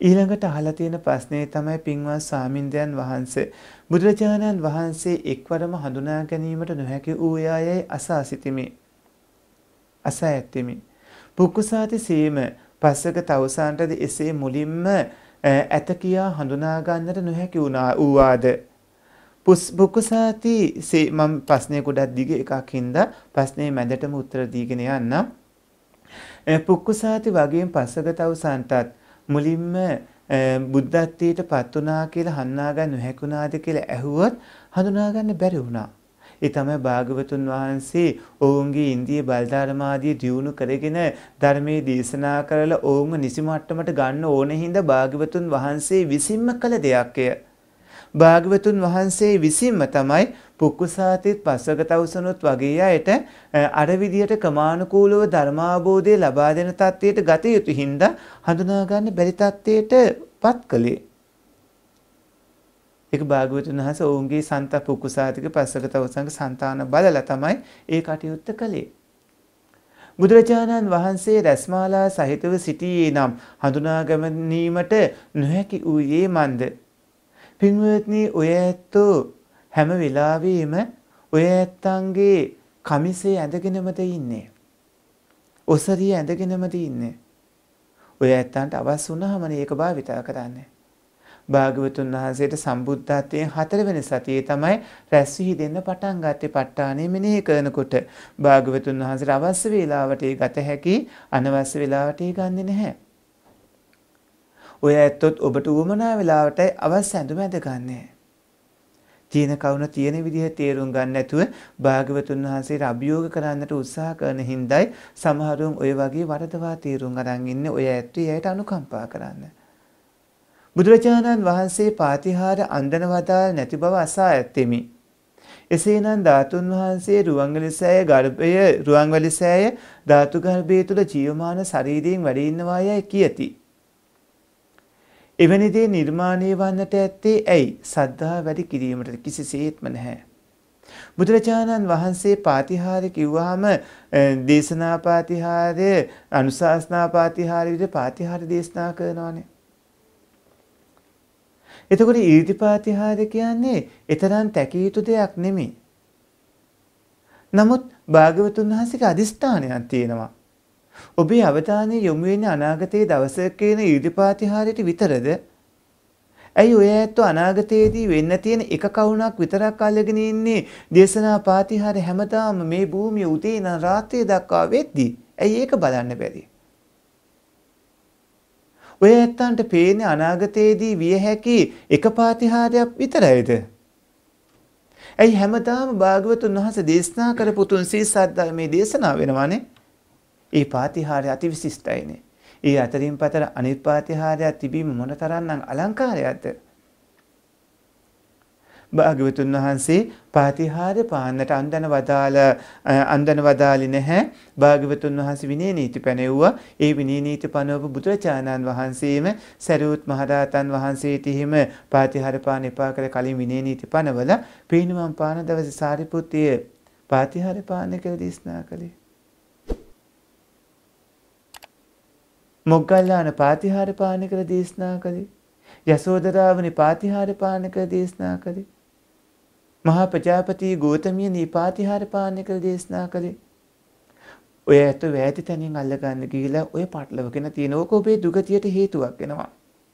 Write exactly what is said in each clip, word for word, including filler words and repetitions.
ඊළඟට අහලා තියෙන ප්‍රශ්නේ තමයි පින්වත් ස්වාමින්දයන් වහන්සේ බුදුරජාණන් වහන්සේ එක්වරම හඳුනා ගැනීමට නොහැකි වූ යායයි අසා සිටිමි. අසා ඇත්තිමි. පුක්කුසාති සීම පස්සක තවුසන්ටද එසේ මුලින්ම ඇත කියා හඳුනා ගන්නට නොහැකි වුණා වූවාද? පුක්කුසාති සේ මම ප්‍රශ්නේ ගොඩක් දිග එකක් හින්දා ප්‍රශ්නේ මැදටම උත්තර දීගෙන යන්නම්. පුක්කුසාති වගේම පස්සක තවුසන්ටත් මුලින්ම බුද්ධත්වයට පත් වුණා කියලා හඳුනා ගන්න නොහැකුණාද කියලා ඇහුවොත් හඳුනා ගන්න බැරි වුණා. ඒ තමයි භාග්‍යවතුන් වහන්සේ ඔවුන්ගේ ඉන්දිය බල්ධර්මාදී දියුණු කරගෙන ධර්මයේ දේශනා කරලා ඔවුන්ව නිසි මට්ටමට ගන්න ඕන හින්දා භාග්‍යවතුන් වහන්සේ විසින්ම කළ දෙයක්ය. භාග්‍යවතුන් වහන්සේ විසින්ම තමයි පුක්කුසාතිත් පස්සක තවුසනුත් වගේ අයට අර විදියට ක්‍රමානුකූලව ධර්මාබෝධය ලබා දෙන තත්ත්වයට ගත යුතු හින්දා හඳුනා ගන්න බැරි තත්ත්වයට පත් කළේ. ඒක භාග්‍යවතුන් වහන්සේ ඔවුන්ගේ සන්ත පුක්කුසාතික පස්සක තවුසන්ගේ సంతාන බලලා තමයි ඒ කටයුත්ත කළේ. බුදුරජාණන් වහන්සේ රැස්මාලා සහිතව සිටියේ නම් හඳුනා ගැනීමට නොහැකි වූයේ මන්ද? පින්වත්නි, ඔය ඇත්තෝ හැම වෙලාවෙම ඔය ඇත්තන්ගේ කමිසේ ඇඳගෙනමද ඉන්නේ? ඔසරිය ඇඳගෙනමද ඉන්නේ? ඔය ඇත්තන්ට අවශ්‍ය වුණාම මේක භාවිතා කරන්නේ. භාග්‍යවතුන් වහන්සේට සම්බුද්ධත්වයෙන් හතරවෙනි සතියේ තමයි රැස් වී දෙන්න පටන් ගත්තේ. ප ဋ ාණය මෙනෙහි කරනකොට භාග්‍යවතුන් වහන්සේට අවශ්‍ය වේලාවට ඒ ගත හැකි, අනවශ්‍ය වේලාවට ඒ ගන්නෙ නැහැ. ඔය ඇත්තොත් ඔබට උවමනා වෙලාවට අවශ්‍ය ඇඳුම ඇඳගන්නේ. තියෙන කවුන තියෙන විදිහ තේරුම් ගන්න නැතුව භාග්‍යවතුන් වහන්සේට අභියෝග කරන්නට උත්සාහ කරන හින්දායි සමහරුන් ඔය වගේ වරදවා තේරුම් අරන් ඉන්නේ. ඔය ඇත්තෝ එයට අනුකම්පා කරන්න. බුදුරජාණන් වහන්සේ පාතිහාර අන්දන වදාළ නැති බව අසා ඇත්තෙමි. එසේනම් ධාතුන් වහන්සේ රුවන්වැලිසෑය ගර්භය රුවන්වැලිසෑය ධාතු ගර්භය තුල ජීවමාන ශරීරයෙන් වැඩ ඉන්නවා යයි කියති. එවැනි දේ නිර්මාණය වන්නට ඇත්තේ ඇයි? සද්ධා වැඩි කිරීමට කිසිසේත්ම නැහැ. බුදුරජාණන් වහන්සේ පාතිහාර කිව්වහම දේශනා පාතිහාරය, අනුශාසනා පාතිහාරය විදිහට පාතිහාර දේශනා කරනවානේ. එතකොට ඊර්ති පාතිහාරය කියන්නේ ඊතරම් තැකිය යුතු දෙයක් නෙමෙයි. නමුත් භාග්‍යවතුන් වහන්සේගේ අදිෂ්ඨානයක් තියෙනවා. ඔබේ අවධානය යොමු වෙන්නේ අනාගතයේ දවසක කියන ඊර්ති පාතිහාරයට විතරද? ඇයි ඔය ඇත්තෝ අනාගතයේදී වෙන්න තියෙන එක කවුණක් විතරක් අල්ලගෙන ඉන්නේ දේශනා පාතිහාරය හැමදාම මේ භූමිය උදේ ඉඳන් රාත්‍රිය දක්වා වෙද්දි? ඇයි ඒක බලන්න බැරි? ඔය ඇත්තන්ට පේන්නේ අනාගතයේදී විය හැකි එක පාතිහාරයක් විතරයිද? ඇයි හැමදාම භාග්‍යවතුන් වහන්සේ දේශනා කරපු තුන් සීසත් මේ දේශනා වෙනවානේ? ඒ පාතිහාරය අතිවිශිෂ්ටයිනේ. ඒ අතරින් පතර අනිත් පාතිහාරයක් තිබීම මොනතරම්නම් අලංකාරයක්ද? භාග්‍යවතුන් වහන්සේ පාතිහාරය පාන්නට අන්දන වදාළ අන්දන වදාලි නැහැ. භාග්‍යවතුන් වහන්සේ විනය නීති පැනෙව්වා. ඒ විනය නීති පනවපු බුදුරජාණන් වහන්සේම සරියුත් මහරහතන් වහන්සේට හිම පාතිහාර පාන එපා කර කලින් විනය නීති පනවලා පිරිනිවන් පාන දවසේ සාරිපුත්තිය පාතිහාර පාන කියලා දේශනා කළේ. මොග්ගල්ලාන පාතිහාර පාන කියලා දේශනා කළේ. යසෝදරාවනි පාතිහාර පාන කියලා දේශනා කළේ. මහා ප්‍රජාපති ගෞතමියනි පාතිහාර පාන කියලා දේශනා කළේ. ඔය ඇත්ත වැටි තනින් අල්ල ගන්න ගිහිලා ඔය පටලවගෙන තියෙන ඕක ඔබේ දුගතියට හේතුවක් වෙනවා.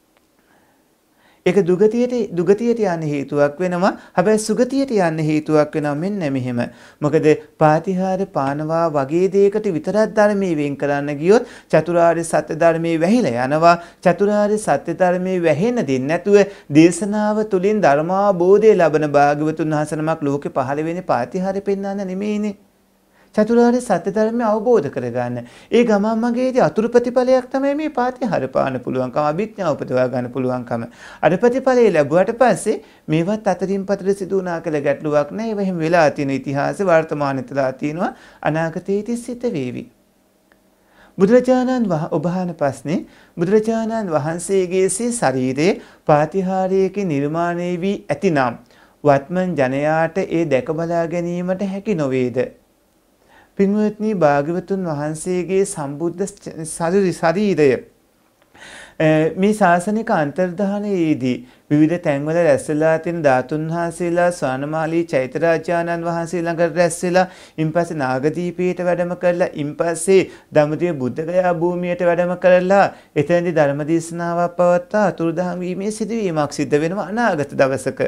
ඒක දුගතියට දුගතියට යන්න හේතුවක් වෙනවා. හැබැයි සුගතියට යන්න හේතුවක් වෙනවා. මෙන්න මෙහෙම. මොකද පාතිහාර පානවා වගේ දෙයකට විතරක් ධර්මයේ වෙන් කරන්න ගියොත් චතුරාර්ය සත්‍ය ධර්මයේ වැහිලා යනවා. චතුරාර්ය සත්‍ය ධර්මයේ වැහෙන්න දෙන්නේ නැතුව දේශනාව තුලින් ධර්මාබෝධය ලබන භාග්‍යවතුන් වහන්සේ නමක් ලෝකේ පහළ වෙන්නේ පාතිහාරය පෙන්වන්න නෙමෙයිනේ. චතුරාර්ය සත්‍ය ධර්මය අවබෝධ කරගන්න. ඒ ගමන් මගේදී අතුරු ප්‍රතිඵලයක් තමයි මේ පාතිහාර පාන පුළුවන්කම, අභිඥාව උපදවා ගන්න පුළුවන්කම. අර ප්‍රතිඵලය ලැබුවට පස්සේ මේවත් අතරින් පතර සිදු වුණා කියලා ගැටලුවක් නැහැ. ඒව එහෙම වෙලා තියෙන ඉතිහාසෙ වර්තමානෙතලා තියෙනවා. අනාගතයේදී සිද්ධ වේවි. බුදුරජාණන් ඔබහන ප්‍රශ්නේ බුදුරජාණන් වහන්සේගේ සේ ශරීරයේ පාතිහාරයකින් නිර්මාණය වී ඇතිනම් වත්මන් ජනයාට ඒ දැක බලා ගැනීමට හැකි නොවේද? පින්වත්නි, භාග්‍යවතුන් වහන්සේගේ සම්බුද්ධ ශරීරය මේ ශාසනික අන්තර්ධානයේදී විවිධ තැන්වල රැස් වෙලා තියෙන ධාතුන් වහන්සේලා ස්වානමාලී චෛත්‍යරාජානන් වහන්සේ ළඟ රැස් වෙලා ඉන්පස්සේ නාගදීපයට වැඩම කරලා ඉන්පස්සේ දඹදිව බුද්ධගයා භූමියට වැඩම කරලා එතනදී ධර්ම දේශනාවක් පවත්වා අතුරුදහන් වීමේ සිදුවීමක් සිද්ධ වෙනවා අනාගත දවසක.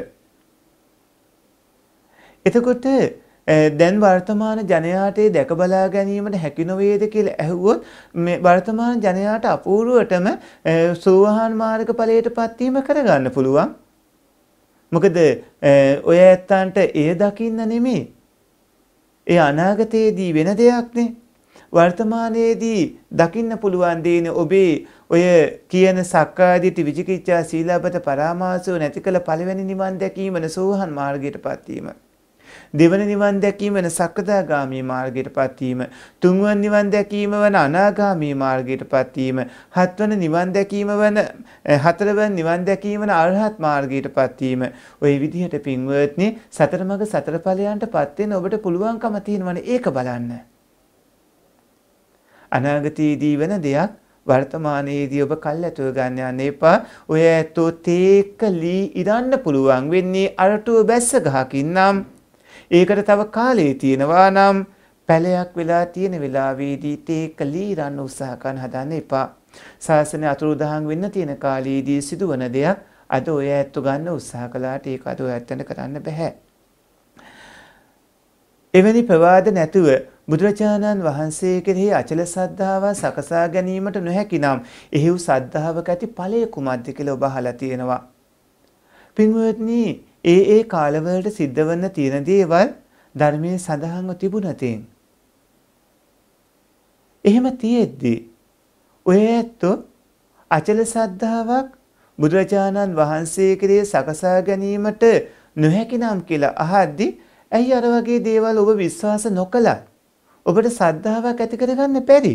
එතකොට දැන් වර්තමාන ජනයාට දැක බලා ගැනීමට හැකි නොවේද කියලා ඇහුවොත් මේ වර්තමාන ජනයාට අපූර්වටම සෝවාන් මාර්ග ඵලයටපත් වීම කරගන්න පුළුවන්. මොකද ඔය ඇත්තන්ට එය දකින්න නෙමෙයි. ඒ අනාගතයේදී වෙන දෙයක්නේ. වර්තමානයේදී දකින්න පුළුවන් දේනේ ඔබේ ඔය කියන සක්කායදිට්ඨි විචිකිච්ඡා සීලබ්බත පරාමාසෝ නැති කළ පළවෙනි නිවන් දැකීමන සෝවාන් මාර්ගයටපත් වීම. දෙවන නිවන් දැකීම වන සක්කදාගාමී මාර්ගයටපත් වීම, තුන්වන නිවන් දැකීම වන අනාගාමී මාර්ගයටපත් වීම, හත්වන නිවන් දැකීම වන හතරවන නිවන් දැකීම වන අරහත් මාර්ගයටපත් වීම. ওই විදිහට පින්වත්නි සතර මඟ සතර ඵලයන්ටපත් වෙන්න ඔබට පුළුවන්කම තියෙනවනේ ඒක බලන්න. අනාගතයේදී වෙන දෙයක් වර්තමානයේදී ඔබ කල්ැතුව ගන්න යන්න එපා. ඔය ඇත්තෝ තේක ලී ඉරන්න පුළුවන් වෙන්නේ අරටුව බැස්ස ගහකින් නම්. ඒකට තව කාලේ තියෙනවා නම් පැලයක් වෙලා තියෙන වෙලාවේදී තේක ලී ඉරන්න උත්සාහ කරන්න හදන්න එපා. ශාසනය අතුරුදහන් වෙන්න තියෙන කාලයේදී සිදුවන දෙයක් අද ඔය ඇත්තෝ ගන්න උත්සාහ කළාට ඒක අද ඔය ඇත්තන්ට කරන්න බෑ. එවැනි ප්‍රවාද නැතුව බුදුරජාණන් වහන්සේ කෙරෙහි අචල සද්ධාව සකසා ගැනීමට නොහැකි නම් එහිව් සද්ධාවක ඇති ඵලය කුමක්ද කියලා ඔබ අහලා තියෙනවා. පින්වත්නි, ඒ ඒ කාලවලට සිද්ධ වෙන්න තියෙන දේවල් ධර්මයේ සඳහන්ව තිබුණතෙන්. එහෙම තියෙද්දි ඔය ඇත්තෝ අචල සද්ධාාවක් බුදුරජාණන් වහන්සේ කෙරෙහි සකසා ගැනීමට නොහැකි නම් කියලා අහද්දි ඇයි අර වගේ දේවල් ඔබ විශ්වාස නොකළත් ඔබට සද්ධාාවක් ඇති කරගන්න බැරි?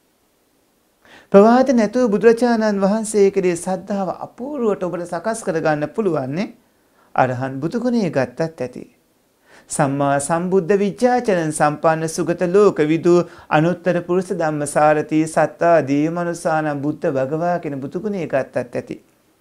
ප්‍රවාද නැතුව බුදුරජාණන් වහන්සේ කෙරෙහි සද්ධාව අපූර්වට ඔබට සකස් කරගන්න පුළුවන් නේ. අරහන් බුදුගුණේ ගත්තත් ඇති. සම්මා සම්බුද්ධ විචාචරණ සම්පන්න සුගත ලෝක විදු අනුත්තර පුරුෂ ධම්මසාරති සත්තා දීමනුසාන බුද්ධ භගවා කියන බුදුගුණේ ගත්තත් ඇති.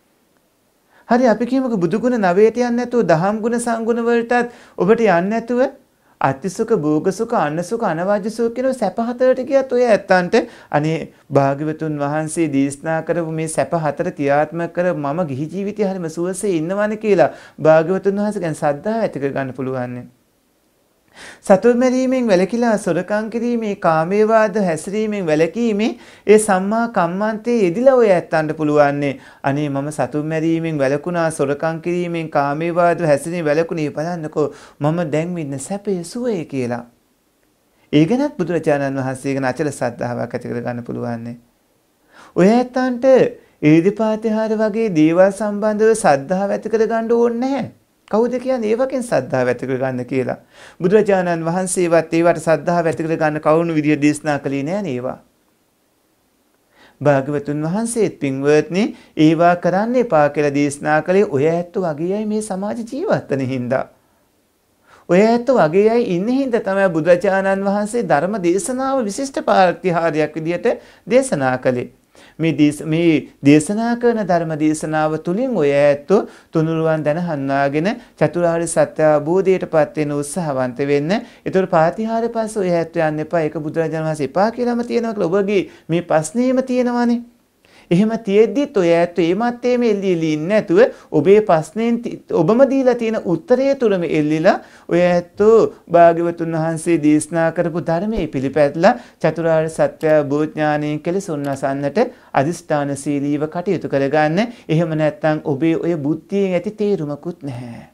හරි, අපි කියමුකෝ බුදුගුණ නවයට යන්නේ නැතුව දහම් ගුණ සංගුණ වලටත් ඔබට යන්නේ නැතුව අතිසුඛ භෝගසුඛ අන්නසුඛ අනවජ්‍ය සුඛ කියන සැප හතරට ගියත් ඔය ඇත්තන්ට අනේ භාග්‍යවතුන් වහන්සේ දේශනා කරපු මේ සැප හතර ක්‍රියාත්මක කර මම ගිහි ජීවිතය හරිම සුවසේ ඉන්නවනේ කියලා භාග්‍යවතුන් වහන්සේ ගැන ශ්‍රද්ධාව ඇති කර ගන්න පුළුවන්. සතුන් මැරීමෙන් වැළකීලා සොරකම් කිරීමේ කාමයේ වාද හැසිරීමෙන් වැළකීමේ ඒ සම්මා කම්මන්තේ යෙදිලා ඔය ඇත්තන්ට පුළුවන්. අනේ මම සතුන් මැරීමෙන් වැළකුණා, සොරකම් කිරීමෙන් කාමයේ වාද හැසිරීමෙන් වැළකුණේ, බලන්නකෝ මම දැන් විඳින සැපේ සුවය කියලා. ඒ ගැනත් බුදුරජාණන් වහන්සේ ගැන අචල සද්ධාාවක් ඇති කර ගන්න පුළුවන්. ඔය ඇත්තන්ට ඊර්ධිපාතිහාර වගේ දේවල් සම්බන්ධව සද්ධාව ඇති කර ගන්න ඕනේ නැහැ. කවුද කියන්නේ ඒවකින් සද්ධාව ඇති කර ගන්න කියලා? බුදුරජාණන් වහන්සේවත් ඒවට සද්ධාව ඇති කර ගන්න කවුණු විදිය දේශනා කළේ නෑ නේවා. භාග්‍යවතුන් වහන්සේත් පින්වත්නි ඒවා කරන්න එපා කියලා දේශනා කළේ ඔය ඇත්තෝ වගේ අය මේ සමාජ ජීවත් වෙන හින්දා. ඔය ඇත්තෝ වගේ අය ඉන්න හින්දා තමයි බුදුරජාණන් වහන්සේ ධර්ම දේශනාව විශිෂ්ට ප්‍රතිහාරයක් විදියට දේශනා කළේ. මේ මේ දේශනා කරන ධර්ම දේශනාව තුලින් ඔය ඇත්තෝ තුනුරුවන් දැන හඳුනාගෙන චතුරාර්ය සත්‍ය අවබෝධයටපත් වෙන උත්සාහවන්ත වෙන්න. ඒතර පාතිහාර පස්ස ඔය ඇත්තෝ යන්න එපා. ඒක බුදුරජාණන් වහන්සේ එපා කියලාම තියෙනවා කියලා ඔබගේ මේ ප්‍රශ්නේම තියෙනවානේ. එහෙම තියෙද්දිත් ඔය ඇත්තෝ මේ මැත්තේ මේ එල්ලි එල්ලි ඉන්නේ නැතුව ඔබේ ප්‍රශ්නෙන් ඔබම දීලා තියෙන උත්තරය තුලම එල්ලිලා ඔය ඇත්තෝ භාග්‍යවතුන් වහන්සේ දේශනා කරපු ධර්මයේ පිළිපැදලා චතුරාර්ය සත්‍ය අවබෝධඥානයෙන් කෙලෙසුන්නසන්නට අදිෂ්ඨානශීලීව කටයුතු කරගන්න. එහෙම නැත්නම් ඔබේ ඔය බුද්ධියෙන් ඇති තේරුමකුත් නැහැ.